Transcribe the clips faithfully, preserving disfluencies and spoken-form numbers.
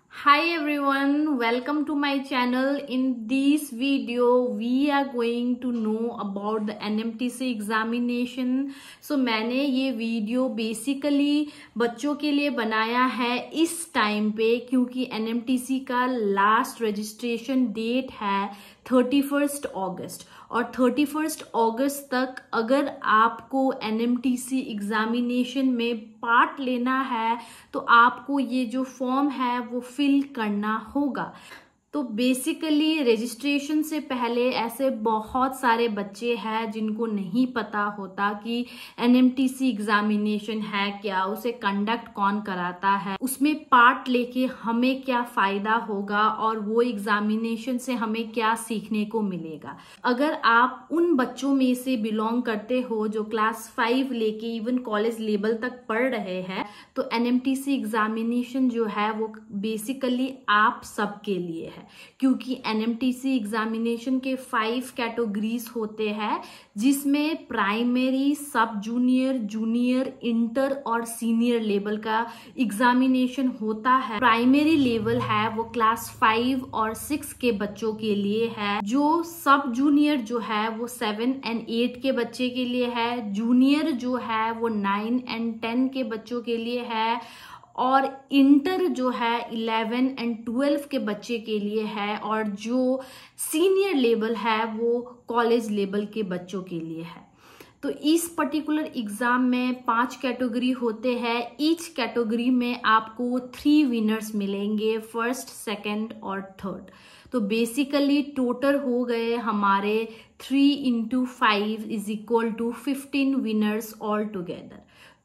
Hi everyone, welcome to my channel. In this video we are going to know about the N M T C examination. So मैंने ये video basically बच्चों के लिए बनाया है इस टाइम पे, क्योंकि N M T C का लास्ट रजिस्ट्रेशन डेट है थर्टी फर्स्ट अगस्त और थर्टी फर्स्ट अगस्त तक अगर आपको N M T C examination में पार्ट लेना है तो आपको ये जो फॉर्म है वो फिल करना होगा। तो बेसिकली रजिस्ट्रेशन से पहले ऐसे बहुत सारे बच्चे हैं जिनको नहीं पता होता कि N M T C examination है क्या, उसे कंडक्ट कौन कराता है, उसमें पार्ट लेके हमें क्या फायदा होगा और वो एग्जामिनेशन से हमें क्या सीखने को मिलेगा। अगर आप उन बच्चों में से बिलोंग करते हो जो क्लास फाइव लेके इवन कॉलेज लेवल तक पढ़ रहे हैं तो N M T C examination जो है वो बेसिकली आप सबके लिए है, क्योंकि N M T C examination के फाइव कैटेगरीज होते हैं जिसमें प्राइमरी, सब जूनियर, जूनियर, इंटर और सीनियर लेवल का एग्जामिनेशन होता है। प्राइमरी लेवल है वो क्लास फाइव और सिक्स के बच्चों के लिए है, जो सब जूनियर जो है वो सेवन एंड एट के बच्चे के लिए है, जूनियर जो है वो नाइन एंड टेन के बच्चों के लिए है और इंटर जो है इलेवन एंड ट्वेल्व के बच्चे के लिए है और जो सीनियर लेवल है वो कॉलेज लेवल के बच्चों के लिए है। तो इस पर्टिकुलर एग्जाम में पांच कैटेगरी होते हैं। ईच कैटेगरी में आपको थ्री विनर्स मिलेंगे, फर्स्ट, सेकंड और थर्ड। तो बेसिकली टोटल हो गए हमारे three into five is equal to fifteen winners all together.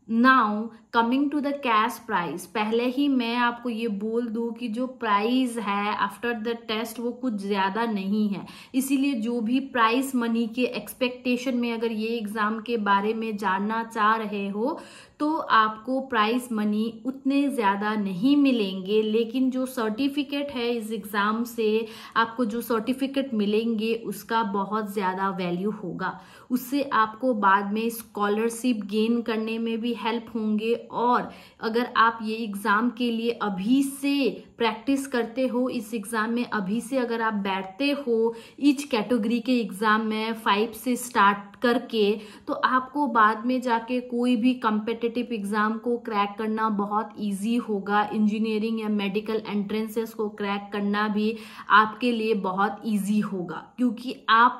Now coming to the cash prize, पहले ही मैं आपको ये बोल दूं कि जो प्राइज है आफ्टर द टेस्ट वो कुछ ज्यादा नहीं है, इसीलिए जो भी प्राइज मनी के एक्सपेक्टेशन में अगर ये एग्जाम के बारे में जानना चाह रहे हो तो आपको प्राइज मनी उतने ज्यादा नहीं मिलेंगे, लेकिन जो सर्टिफिकेट है इस एग्जाम से आपको जो सर्टिफिकेट मिलेंगे उसका बहुत ज्यादा वैल्यू होगा। उससे आपको बाद में स्कॉलरशिप गेन करने में भी हेल्प होंगे और अगर आप ये एग्जाम के लिए अभी से प्रैक्टिस करते हो, इस एग्जाम में अभी से अगर आप बैठते हो ईच कैटेगरी के एग्जाम में फाइव से स्टार्ट करके, तो आपको बाद में जाके कोई भी कॉम्पिटिटिव एग्जाम को क्रैक करना बहुत इजी होगा। इंजीनियरिंग या मेडिकल एंट्रेंसेस को क्रैक करना भी आपके लिए बहुत इजी होगा, क्योंकि आप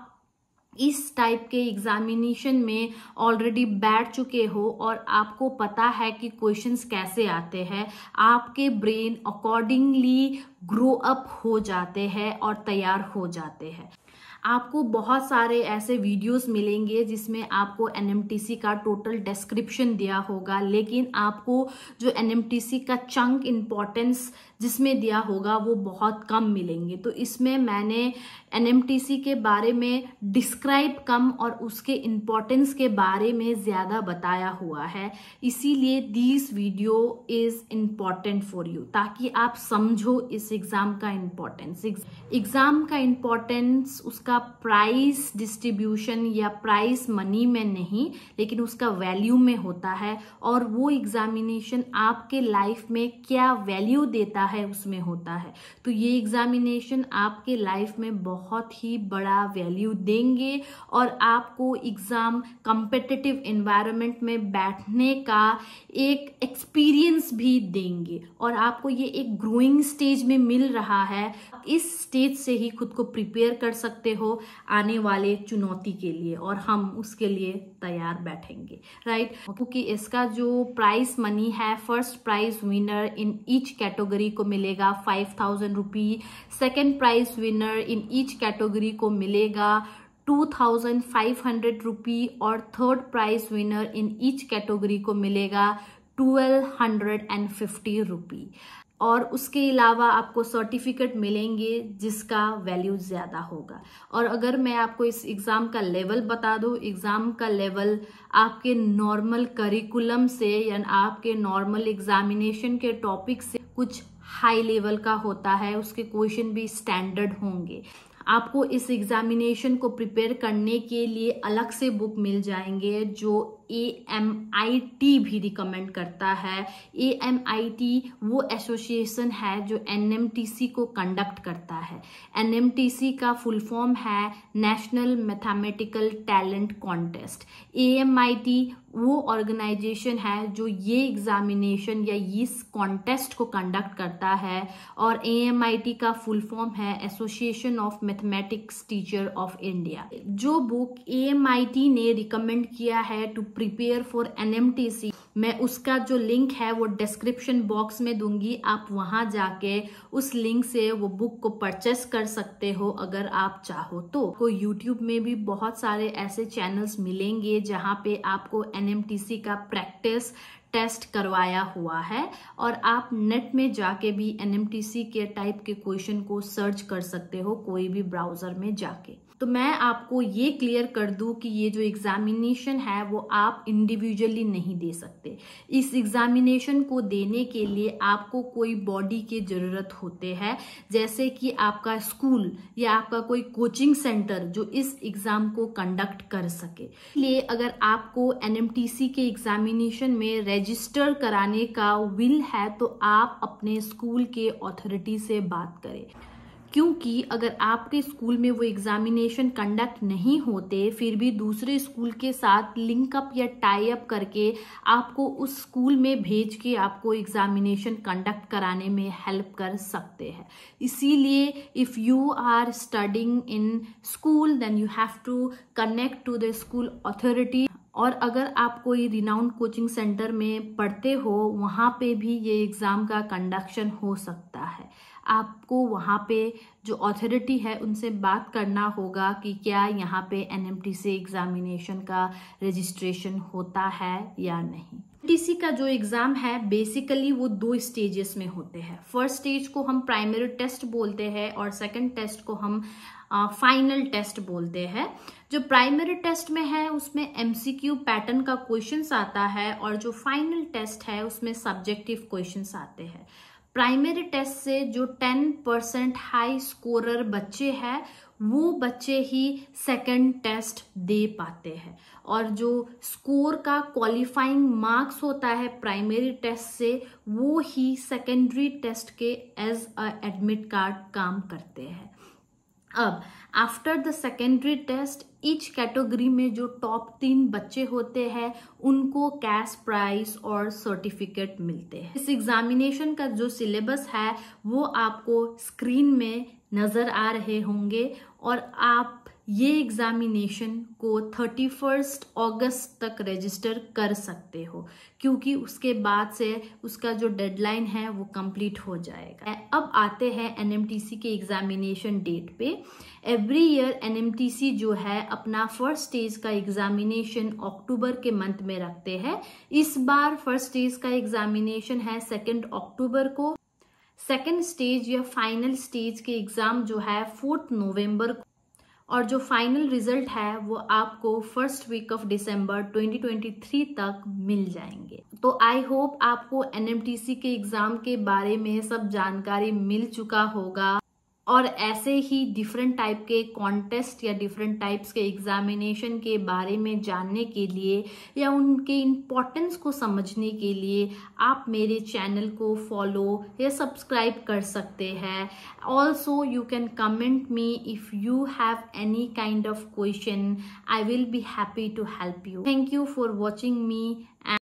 इस टाइप के एग्जामिनेशन में ऑलरेडी बैठ चुके हो और आपको पता है कि क्वेश्चंस कैसे आते हैं। आपके ब्रेन अकॉर्डिंगली ग्रो अप हो जाते हैं और तैयार हो जाते हैं। आपको बहुत सारे ऐसे वीडियोस मिलेंगे जिसमें आपको N M T C का टोटल डिस्क्रिप्शन दिया होगा, लेकिन आपको जो N M T C का चंक इम्पोर्टेंस जिसमें दिया होगा वो बहुत कम मिलेंगे। तो इसमें मैंने N M T C के बारे में डिस्क्राइब कम और उसके इम्पोर्टेंस के बारे में ज़्यादा बताया हुआ है, इसीलिए this video is important for you, ताकि आप समझो इस एग्ज़ाम का इम्पोर्टेंस। एग्ज़ाम का इम्पोर्टेंस उसका प्राइस डिस्ट्रीब्यूशन या प्राइस मनी में नहीं, लेकिन उसका वैल्यू में होता है, और वो एग्जामिनेशन आपके लाइफ में क्या वैल्यू देता है उसमें होता है। तो ये एग्जामिनेशन आपके लाइफ में बहुत ही बड़ा वैल्यू देंगे और आपको एग्जाम कॉम्पिटिटिव एनवायरनमेंट में बैठने का एक एक्सपीरियंस भी देंगे और आपको ये एक ग्रोइंग स्टेज में मिल रहा है। इस स्टेज से ही खुद को प्रिपेयर कर सकते हो आने वाले चुनौती के लिए, और हम उसके लिए तैयार बैठेंगे, राइट। क्योंकि इसका जो प्राइस मनी है, first prize winner in each category को मिलेगा five thousand rupee, second prize winner in each category को मिलेगा two thousand five hundred rupee और third prize winner in each category को मिलेगा twelve hundred and fifty rupee. और उसके अलावा आपको सर्टिफिकेट मिलेंगे जिसका वैल्यू ज़्यादा होगा। और अगर मैं आपको इस एग्ज़ाम का लेवल बता दूं, एग्ज़ाम का लेवल आपके नॉर्मल करिकुलम से या आपके नॉर्मल एग्जामिनेशन के टॉपिक से कुछ हाई लेवल का होता है, उसके क्वेश्चन भी स्टैंडर्ड होंगे। आपको इस एग्जामिनेशन को प्रिपेयर करने के लिए अलग से बुक मिल जाएंगे जो ए एम आई टी भी रिकमेंड करता है। ए एम आई टी वो एसोसिएशन है जो एन एम टी सी को कंडक्ट करता है। एन एम टी सी का फुल फॉर्म है national mathematical talent contest. A M I T वो ऑर्गेनाइजेशन है जो ये एग्जामिनेशन या इस कॉन्टेस्ट को कंडक्ट करता है, और ए एम आई टी का फुल फॉर्म है association of mathematics teacher of India. जो book A M I T ने रिकमेंड किया है to prepare for N M T C, मैं उसका जो लिंक है वो डिस्क्रिप्शन बॉक्स में दूंगी। आप वहां जाके उस लिंक से वो बुक को परचेस कर सकते हो अगर आप चाहो तो। को यूट्यूब में भी बहुत सारे ऐसे चैनल्स मिलेंगे जहां पे आपको एन एम टी सी का प्रैक्टिस टेस्ट करवाया हुआ है, और आप नेट में जाके भी एन एम टी सी के टाइप के क्वेश्चन को सर्च कर सकते हो कोई भी ब्राउजर में जाके। तो मैं आपको ये क्लियर कर दूं कि ये जो एग्जामिनेशन है वो आप इंडिविजुअली नहीं दे सकते। इस एग्जामिनेशन को देने के लिए आपको कोई बॉडी की जरूरत होते हैं, जैसे कि आपका स्कूल या आपका कोई कोचिंग सेंटर जो इस एग्जाम को कंडक्ट कर सके। इसलिए अगर आपको एन एम टी सी के एग्जामिनेशन में रजिस्टर कराने का विल है तो आप अपने स्कूल के अथॉरिटी से बात करें, क्योंकि अगर आपके स्कूल में वो एग्जामिनेशन कंडक्ट नहीं होते फिर भी दूसरे स्कूल के साथ लिंक अप या टाई अप करके आपको उस स्कूल में भेज के आपको एग्जामिनेशन कंडक्ट कराने में हेल्प कर सकते हैं। इसीलिए if you are studying in school then you have to connect to the school authority. और अगर आप कोई रिनाउंड कोचिंग सेंटर में पढ़ते हो वहाँ पे भी ये एग्ज़ाम का कंडक्शन हो सकता है। आपको वहाँ पे जो अथॉरिटी है उनसे बात करना होगा कि क्या यहाँ पे N M T C examination का रजिस्ट्रेशन होता है या नहीं। एन एम टी सी का जो एग्ज़ाम है बेसिकली वो दो स्टेजेस में होते हैं। फर्स्ट स्टेज को हम प्राइमरी टेस्ट बोलते हैं और सेकंड टेस्ट को हम फाइनल uh, टेस्ट बोलते हैं। जो प्राइमरी टेस्ट में है उसमें एम सी क्यू पैटर्न का क्वेश्चंस आता है, और जो फाइनल टेस्ट है उसमें सब्जेक्टिव क्वेश्चंस आते हैं। प्राइमरी टेस्ट से जो टेन परसेंट हाई स्कोरर बच्चे हैं वो बच्चे ही सेकंड टेस्ट दे पाते हैं, और जो स्कोर का क्वालिफाइंग मार्क्स होता है प्राइमरी टेस्ट से वो ही सेकेंडरी टेस्ट के एज अ एडमिट कार्ड काम करते हैं। अब after the secondary test each category में जो टॉप तीन बच्चे होते हैं उनको कैश प्राइज और सर्टिफिकेट मिलते हैं। इस एग्जामिनेशन का जो सिलेबस है वो आपको स्क्रीन में नजर आ रहे होंगे, और आप ये एग्जामिनेशन को थर्टी फर्स्ट अगस्त तक रजिस्टर कर सकते हो, क्योंकि उसके बाद से उसका जो डेडलाइन है वो कंप्लीट हो जाएगा। अब आते हैं एन एम टी सी के एग्जामिनेशन डेट पे। Every year N M T C जो है अपना फर्स्ट स्टेज का एग्जामिनेशन अक्टूबर के मंथ में रखते हैं। इस बार फर्स्ट स्टेज का एग्जामिनेशन है सेकेंड अक्टूबर को। सेकेंड स्टेज या फाइनल स्टेज के एग्जाम जो है फोर्थ नवंबर को, और जो फाइनल रिजल्ट है वो आपको first week of December twenty twenty three तक मिल जाएंगे। तो आई होप आपको एन एम टी सी के एग्जाम के बारे में सब जानकारी मिल चुका होगा, और ऐसे ही डिफरेंट टाइप के कॉन्टेस्ट या डिफरेंट टाइप्स के एग्जामिनेशन के बारे में जानने के लिए या उनके इम्पोर्टेंस को समझने के लिए आप मेरे चैनल को फॉलो या सब्सक्राइब कर सकते हैं। Also you can comment me if you have any kind of question, I will be happy to help you. Thank you for watching me.